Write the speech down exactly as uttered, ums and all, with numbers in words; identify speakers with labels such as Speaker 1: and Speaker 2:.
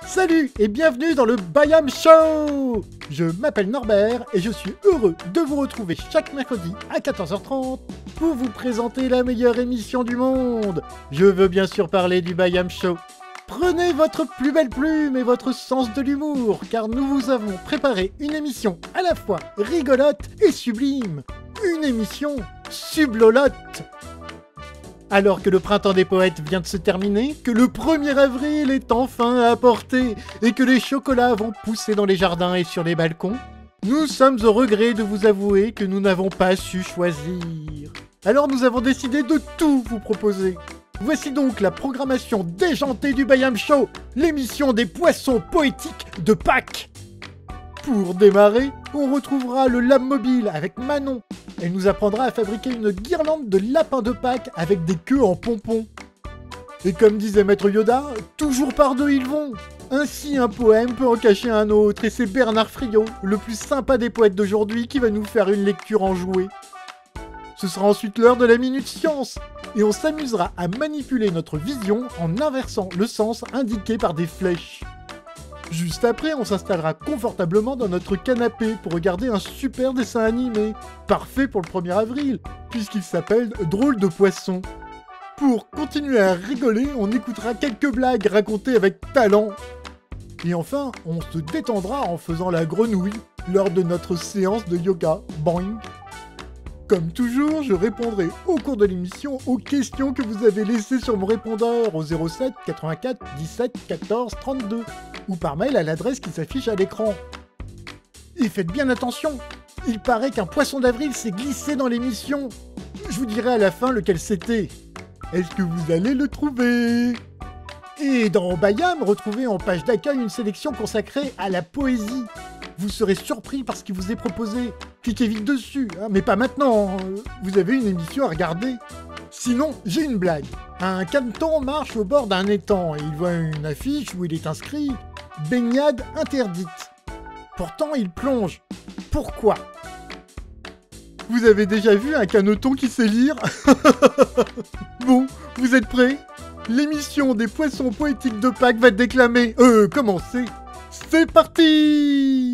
Speaker 1: Salut et bienvenue dans le Bayam Show. Je m'appelle Norbert et je suis heureux de vous retrouver chaque mercredi à quatorze heures trente pour vous présenter la meilleure émission du monde. Je veux bien sûr parler du Bayam Show. Prenez votre plus belle plume et votre sens de l'humour, car nous vous avons préparé une émission à la fois rigolote et sublime. Une émission sublolote. Alors que le printemps des poètes vient de se terminer, que le premier avril est enfin à portée, et que les chocolats vont pousser dans les jardins et sur les balcons, nous sommes au regret de vous avouer que nous n'avons pas su choisir. Alors nous avons décidé de tout vous proposer. Voici donc la programmation déjantée du Bayam Show, l'émission des poissons poétiques de Pâques. Pour démarrer, on retrouvera le Lab Mobile avec Manon. Elle nous apprendra à fabriquer une guirlande de lapins de Pâques avec des queues en pompons. Et comme disait Maître Yoda, toujours par deux ils vont. Ainsi un poème peut en cacher un autre, et c'est Bernard Friot, le plus sympa des poètes d'aujourd'hui, qui va nous faire une lecture enjouée. Ce sera ensuite l'heure de la Minute Science, et on s'amusera à manipuler notre vision en inversant le sens indiqué par des flèches. Juste après, on s'installera confortablement dans notre canapé pour regarder un super dessin animé, parfait pour le premier avril, puisqu'il s'appelle Drôle de poisson. Pour continuer à rigoler, on écoutera quelques blagues racontées avec talent. Et enfin, on se détendra en faisant la grenouille lors de notre séance de yoga. Boing. Comme toujours, je répondrai au cours de l'émission aux questions que vous avez laissées sur mon répondeur au zéro sept quatre-vingt-quatre dix-sept quatorze trente-deux ou par mail à l'adresse qui s'affiche à l'écran. Et faites bien attention, il paraît qu'un poisson d'avril s'est glissé dans l'émission. Je vous dirai à la fin lequel c'était. Est-ce que vous allez le trouver? Et dans Bayam, retrouvez en page d'accueil une sélection consacrée à la poésie. Vous serez surpris par ce qui vous est proposé. Cliquez vite dessus, hein, mais pas maintenant. Vous avez une émission à regarder. Sinon, j'ai une blague. Un caneton marche au bord d'un étang et il voit une affiche où il est inscrit « Baignade interdite ». Pourtant, il plonge. Pourquoi? Vous avez déjà vu un caneton qui sait lire? Bon, vous êtes prêts? L'émission des poissons poétiques de Pâques va déclamer, euh, commencer. C'est parti!